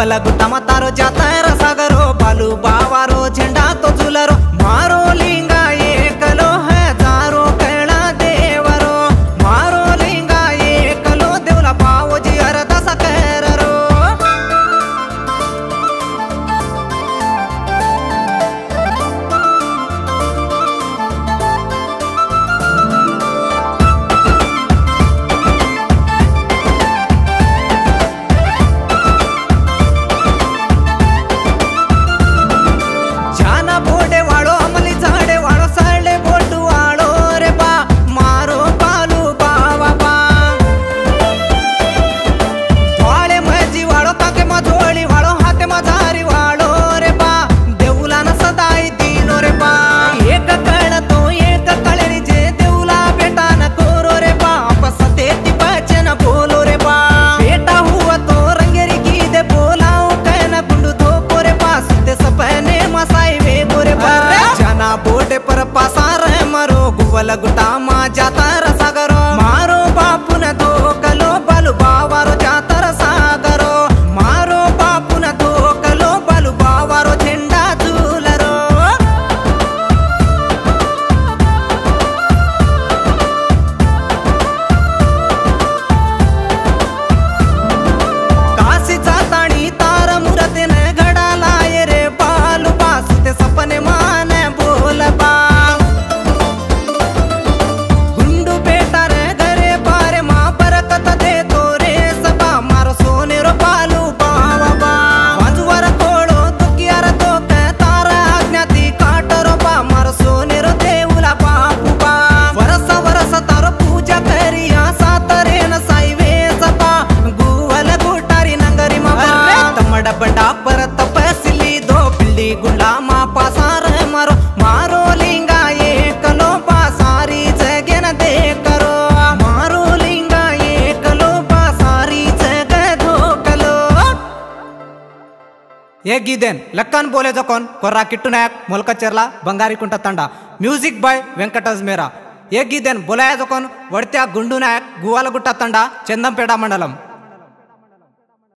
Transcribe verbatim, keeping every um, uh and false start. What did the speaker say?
गुवला गुट्टा मातारो जाता है रसागरो बालू बावारो झंडा तो झूलरो मारो लिंगा एकलो है जारो कहना देवरो मारो लिंगा एकलो देवला पावो जी अरदा सकररो गुवला गुट्टा मा जाता रसागरो मारो बापू न धोकलो बालू बावारो जाता रसागरो मारो बापू न धोकलो बालू बावारो झंडा झूलरो काशी जातानी तार मुरते न घड़ा लाये रे बालू बासु ते सपने माने बोल बा बड़ा पर तपस्ली दो बिल्ली गुलामा पासार मारो मारो लिंगा एकलो पासारी जगह न दे करो मारो लिंगा एकलो पासारी जगह धोकलो ये गीदेन लक्कन बोले जोकोन कोर्रा किट्टू नायक मोलका चेरला बंगारी कुंटा तंडा म्यूजिक बाय वेंकटज मेरा ये गीदेन बोलाया जोकोन वड़त्या गुंडू नायक गुवालगुट्टा तंडा चंदंपेटा मंडलम।